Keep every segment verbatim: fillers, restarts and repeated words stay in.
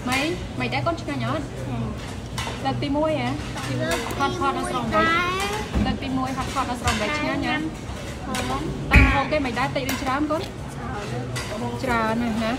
mấy mày đã con chưa nhớ lần tim môi à hot hot nó xong rồi lần tim môi hot hot nó xong rồi chưa nhá tăng ok mày đã tị đi chám con chả này hả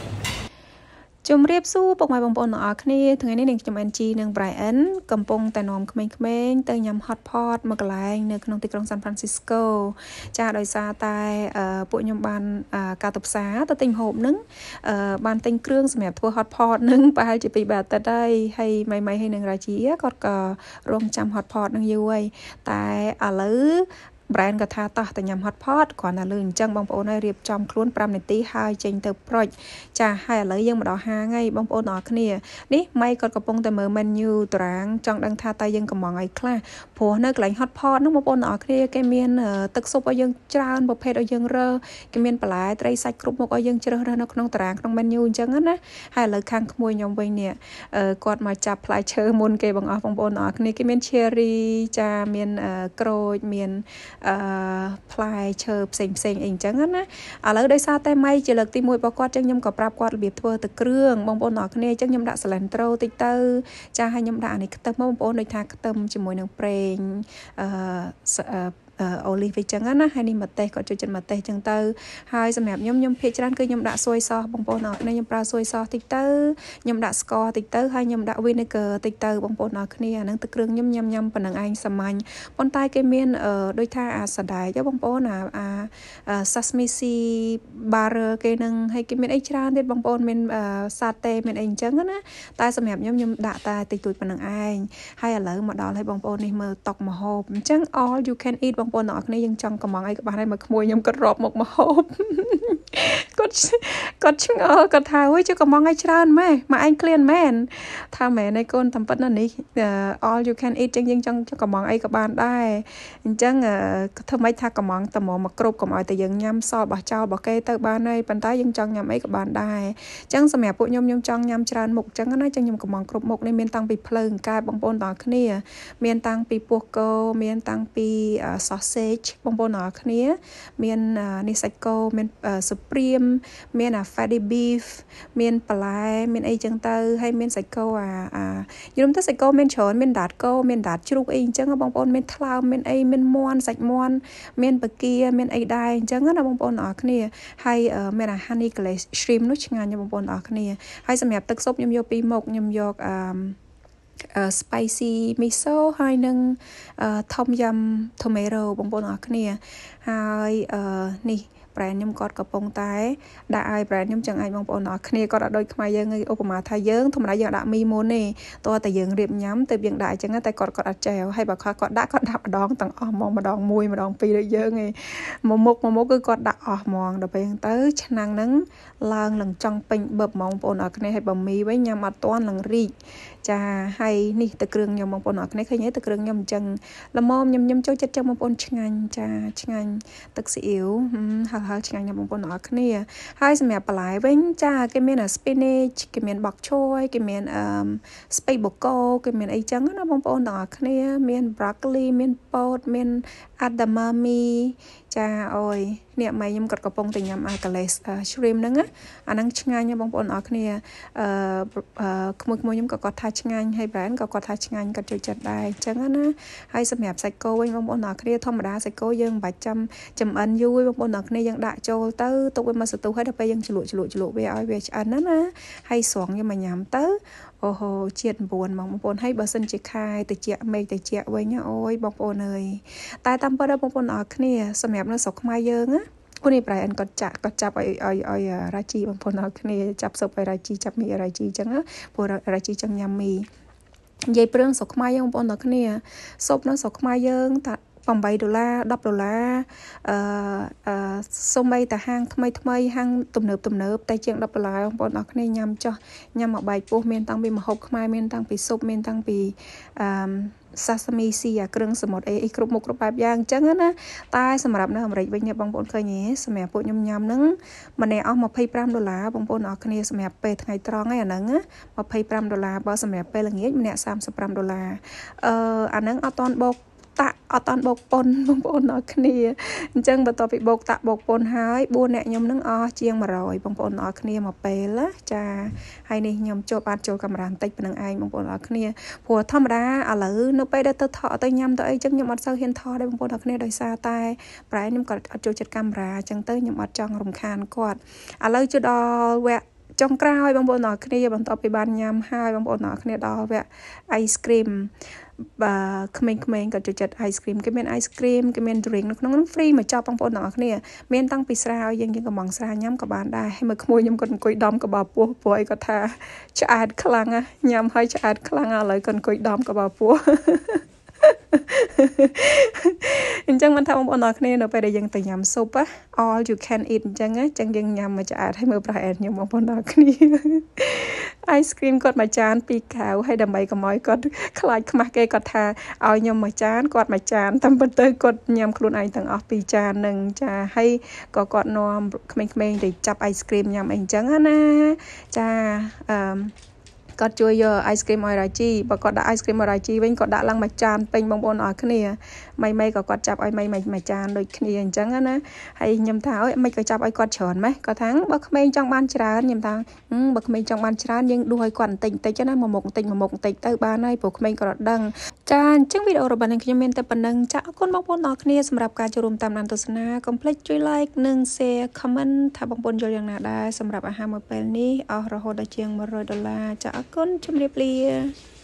chùm riêng su bọc ngoài bông bồn ở kia thường ngày này chùm anh chi nương Brian cầm pong tại nóm khmeng khmeng tới nhằm hot pot mà cái lại nơi trong thị trường San Francisco cha đòi xa tại bộ nhom ban cả tập xá tới tình hộp nứng ban tình kêu xem thua hot pot nứng ba hai chỉ bị bạt tại đây hay may may hay nương ra chỉ có cả rong trăm hot pot nương vui tại ở lứ Brian ก็ថាតោះតែញ៉ាំ hot pot គ្រាន់តែលឺអញ្ចឹងបងប្អូនឲ្យរៀបចំខ្លួន5នាទីហើយចេញទៅប្រូចចាហើយឥឡូវយើងមកដល់ហាងហើយបងប្អូនទាំងអស់គ្នានេះម៉ៃគាត់កំពុងតែមើល menu តារាងចង់ដឹងថាតើយើងកំងអីខ្លះព្រោះនៅកន្លែង hot pot ហ្នឹងបងប្អូនទាំងអស់គ្នាគេមានទឹកស៊ុបឲ្យយើងច្រើនប្រភេទឲ្យយើងរើគេមានបន្លែត្រីសាច់គ្រប់មុខឲ្យយើងជ្រើសរើសនៅក្នុងតារាងក្នុង menu អញ្ចឹងណាហើយឥឡូវខាងក្មួយខ្ញុំវិញនេះគាត់មកចាប់ផ្លែឈើមុនគេបងអស់បងប្អូនទាំងអស់គ្នាគេមាន cherry ចាមានក្រូចមានអឺផ្លែឈើផ្សេងផ្សេងអីអញ្ចឹងណាឥឡូវដោយសារតែម៉ៃជាលើកទីមួយរបស់គាត់ចឹងខ្ញុំក៏ប្រាប់គាត់របៀបធ្វើទឹកគ្រឿងបងប្អូនទាំងគ្នាចឹងខ្ញុំដាក់ cilantro តិចទៅចាឲ្យខ្ញុំដាក់អានេះខ្ទឹមបងប្អូនដូចថាខ្ទឹមជាមួយនឹងប្រេងអឺអូលីវចឹងណាហើយនេះម្ទេសក៏ជួយចិត្តម្ទេសចឹងទៅហើយសម្រាប់ខ្ញុំខ្ញុំភាគច្រើនគឺខ្ញុំដាក់ soy sauce បងប្អូនអរគ្នាខ្ញុំប្រើ soy sauce តិចទៅខ្ញុំដាក់ស្ករតិចទៅហើយខ្ញុំដាក់ vinegar តិចទៅបងប្អូនអរគ្នាអាហ្នឹងទឹកគ្រឿងខ្ញុំញ៉ាំញ៉ាំប៉ុណ្ណឹងឯងសាមញ្ញប៉ុន្តែគេមានដូចថាអាសដែកបងប្អូនអាអា sesame seed butter គេនឹងហើយគេមានអីច្រើនទៀតបងប្អូនមានសាតេមានអីអញ្ចឹងណាតែសម្រាប់ខ្ញុំខ្ញុំដាក់តែតិចតួចប៉ុណ្ណឹងឯងហើយឥឡូវមកដល់ឲ្យបងប្អូននេះមើលតុកម្ហូបអញ្ចឹង all you can eatបងប្អូនទាំងអស់គ្នាយើងចង់កំងអីក៏បានដែរមកក្មួយខ្ញុំក៏រាប់មកមកហូបគាត់គាត់ឆ្ងល់គាត់ថាអើយជិះកំងអីច្រើនម៉ែមកឯងឃ្លានមែនថាមែនឯកូនតាមពិតណានេះ all you can eat ចឹងយើងចង់កំងអីក៏បានដែរអញ្ចឹងធ្វើម៉េចថាកំងតែមកមកគ្រប់កុំឲ្យតែយើងញ៉ាំសល់បោះចោលរបស់គេទៅបានហើយប៉ុន្តែយើងចង់ញ៉ាំអីក៏បានដែរអញ្ចឹងសម្រាប់ពួកខ្ញុំខ្ញុំចង់ញ៉ាំច្រើនមុខអញ្ចឹងណាចឹងខ្ញុំកំងគ្រប់មុខនេះមានតាំងពីភ្លើងកែបបងប្អូនទាំងអស់គ្នាមានតាំងពីពោះគោមានតាំងពី sausage បងប្អូនទាំងអស់គ្នាមាននេះសាច់គោមានសុព្រាមមានអា fatty beef មានបន្លែមានអីចឹងទៅហើយមានសាច់គោអាអាយល់ទៅសាច់គោមានច្រើនមានដាតគោមានដាតជ្រូកអីអញ្ចឹងបងប្អូនមានថ្លើមមានអីមានមាន់សាច់មាន់មានបកាមានអីដែរអញ្ចឹងណាបងប្អូនទាំងអស់គ្នាហើយមានអា honey glazed shrimp នោះឆ្ងាញ់បងប្អូនទាំងអស់គ្នាហើយសម្រាប់ទឹកស៊ុបខ្ញុំយកពីរមុខខ្ញុំយកអឺUh, spicy miso ហើយនឹង uh, tom yum tomato បងប្អូនអរគ្នាហើយ uh, នេះ brand ខ្ញុំគាត់កំពុងតែដាក់ឲ្យ brand ខ្ញុំចឹងអាចបងប្អូនអរគ្នាគាត់អត់ដូចខ្មែរយើងឧបមាថាយើងធម្មតាយើងដាក់មីមុនទេតោះតែយើងរៀបញ៉ាំទៅយើងដាក់អញ្ចឹងតែគាត់គាត់អត់ចែវហើយបើគាត់គាត់ដាក់គាត់ដាក់ម្ដងទាំងអស់ហ្មងម្ដងមួយម្ដងពីរដូចយើងឯងមួយមុខមួយមុខគឺគាត់ដាក់អស់ហ្មងដល់ពេលហ្នឹងទៅឆ្នាំងហ្នឹងឡើងឡើងចង់ពេញបឹបហ្មងបងប្អូនអរគ្នាហើយបើមីវិញញ៉ាំអត់ទាន់ឡើងរីកចាហើយនេះទឹកគ្រឿងខ្ញុំបងប្អូនអរគ្នាឃើញទេទឹកគ្រឿងខ្ញុំអញ្ចឹងល្មមញ៉ាំញ៉ាំចូលចិត្តចឹងបងប្អូនឆ្ងាញ់ចាឆ្ងាញ់ទឹកស៊ីអ៊ីវហើយហើយឆ្ងាញ់ណាស់បងប្អូនអរគ្នាហើយសម្រាប់បន្លែវិញចាគេមាន spinach គេមានបកឈយគេមានអឺ space boko គេមានអីចឹងណាបងប្អូនទាំងអស់គ្នាមាន broccoli មានពោតមាន edamame ចាអូយនេះម៉ែខ្ញុំគាត់កំពុងតែញ៉ាំ glazed shrimp ហ្នឹងអាហ្នឹងឆ្ងាញ់ណាបងប្អូនអរគ្នាអឺក្មួយៗខ្ញុំក៏គាត់ថាឆ្ងាញ់ហើយ brand ក៏គាត់ថាឆ្ងាញ់គាត់ចូលចិត្តដែរអញ្ចឹងណាហើយសម្រាប់សាច់គោវិញបងប្អូនអរគ្នាធម្មតាសាច់គោយើងមិនបាច់ចាំចំអិនយូរបងប្អូនអរគ្នាយើងដាក់ចូលទៅទុកវាមកសន្ទុះហើយដល់ពេលយើងជ្រលក់ជ្រលក់ជ្រលក់វាឲ្យវាឆ្អិនណាណាហើយស្រង់យកមកញ៉ាំទៅអូហូជាតិន៩បងប្អូនហើយបើសិនជាខាយតិចមេឃតិចវិញអូយបងប្អូនអើយតែតាមពិតបងប្អូនអរគ្នាសម្រាប់នៅស្រុកខ្មែរយើងណាអូនេះប្រែអិនគាត់ចាក់គាត់ចាប់ឲ្យឲ្យឲ្យរាជីបងប្អូនអរគ្នាចាប់ស៊ុបឲ្យរាជីចាប់មីរាជីអញ្ចឹងព្រោះរាជីចង់ញ៉ាំមីនិយាយព្រឹងស្រុកខ្មែរយើងបងប្អូនអរគ្នាស៊ុបនៅស្រុកខ្មែរយើងតា8ដុល្លារ10ដុល្លារអឺអឺសូម្បីតែហាងថ្មីថ្មីហាងទំនើបទំនើបតែជាង10ដុល្លារបងប្អូនអរគ្នាញ៉ាំចោះញ៉ាំមួយបែកពោះមានតាំងពីម្ហូបខ្មែរមានតាំងពីស៊ុបមានតាំងពីអឺsesame seed អាគ្រឿងសមុទ្រអីអីគ្រប់មុខគ្រប់បែបយ៉ាងអញ្ចឹងណាតែសម្រាប់នៅអាមេរិកវិញនេះបងប្អូនឃើញទេសម្រាប់ពួកខ្ញុំញ៉ាំហ្នឹងម្នាក់អស់25ដុល្លារបងប្អូនអរគ្នាសម្រាប់ពេលថ្ងៃត្រង់ហ្នឹងអាហ្នឹង25ដុល្លារបើសម្រាប់ពេលល្ងាចម្នាក់35ដុល្លារអឺអាហ្នឹងអត់តាន់បូកតាក់អត់តាន់បោកប៉ុនបងប្អូនអរគ្នាអញ្ចឹងបន្ទាប់ពីបោកតាក់បោកប៉ុនហើយបួនអ្នកខ្ញុំនឹងអស់ជាង100បងប្អូនអរគ្នាមកពេលណាចាហើយនេះខ្ញុំចូលបានចូលកាមេរ៉ាបន្តិចប៉ុណ្្នឹងឯងបងប្អូនអរគ្នាព្រោះធម្មតាឥឡូវនៅពេលដែលទៅថតទៅញ៉ាំទៅអីចឹងខ្ញុំអត់សូវហ៊ានថតដែរបងប្អូនអរគ្នាដោយសារតែប្រែខ្ញុំក៏អត់ចូលចិត្តកាមេរ៉ាចឹងទៅខ្ញុំអត់ចង់រំខានគាត់ឥឡូវចូលដល់វគ្គចុងក្រោយបងប្អូនអរគ្នាបន្ទាប់ពីបានញ៉ាំហើយបងប្អូនអរគ្នាដល់វគ្គអៃស្គ្រីមបាទក្មេងៗក៏ចូលចិត្តអៃស្គ្រីមគេមានអៃស្គ្រីមគេមាន drink នៅក្នុងនោះ free មកចប់បងប្អូនទាំងអស់គ្នាមានតាំងពីស្រាឲ្យយើងយើងកំងស្រាញ៉ាំក៏បានដែរហើយមើលក្មួយខ្ញុំគាត់អង្គុយដំកបោពោះព្រោះអីគាត់ថាឆ្អែតខ្លាំងណាញ៉ាំហើយឆ្អែតខ្លាំងឥឡូវគាត់អង្គុយដំកបោពោះអញ្ចឹងមិនថាបងប្អូនអរគ្នានៅពេលដែលយើងទៅញ៉ាំស៊ុប all you can eat អញ្ចឹងអញ្ចឹងយើងញ៉ាំមកឆ្អែតហើយមើលប្រហែលខ្ញុំបងប្អូនអរគ្នាអៃស្គ្រីមគាត់មួយចានពីរកែវហើយដើម្បីកុំឲ្យគាត់ខ្លាចខ្មាស់គេគាត់ថាឲ្យខ្ញុំមួយចានគាត់មួយចានតែប៉ុន្តែគាត់ញ៉ាំខ្លួនឯងទាំងអស់ពីរចាននឹងចាហើយក៏គាត់នាំក្មេងៗទៅចាប់អៃស្គ្រីមញ៉ាំអីអញ្ចឹងណាចាអឺគាត់ជួយយកអៃស្គ្រីមអរ៉ាជីបើគាត់ដាក់អៃស្គ្រីមអរ៉ាជីវិញគាត់ដាក់ឡើងមួយចានពេញបងប្អូនអរគ្នាម៉ៃម៉ៃក៏គាត់ចាប់ឲ្យម៉ៃម៉ៃមួយចានដូចគ្នាអញ្ចឹងណាហើយខ្ញុំថាអើយមិនក៏ចាប់ឲ្យគាត់ច្រើនម៉េះគាត់ថាបើក្មេងចង់បានច្រើនខ្ញុំថាបើក្មេងចង់បានច្រើនយើងដួសឲ្យគាត់បន្តិចបន្តិចណាមួយមុខបន្តិចមួយមុខបន្តិចទៅបានហើយព្រោះក្មេងគាត់អត់ដឹងចាអញ្ចឹងវីដេអូរបស់ខ្ញុំមានតែប៉ុណ្្នឹងចាអរគុណបងប្អូនអរគ្នាសម្រាប់ការចូលរួមតាមដានទស្សនាកុំភ្លេចជួយ like និង share comment ថាបងប្អូនយល់យ៉ាងណាដែរសម្រាប់អាហារមួយពេលនេះអស់រហូតដល់ជាង100ដុល្លារចាអរគុណជម្រាបលា